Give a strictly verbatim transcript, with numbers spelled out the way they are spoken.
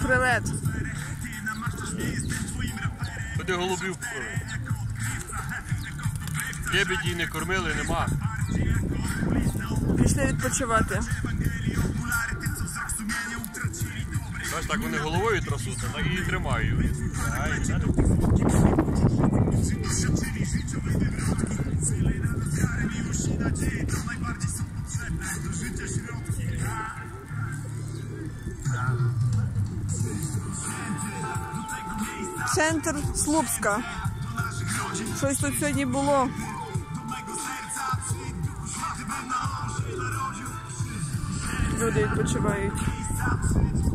Прилет. Куди голубів кормили? Лебеді не кормили, нема. Пішли відпочивати. Ось так вони головою трасуться, так і тримають. Центр Слупська. Щось тут сьогодні було. Люди відпочивають.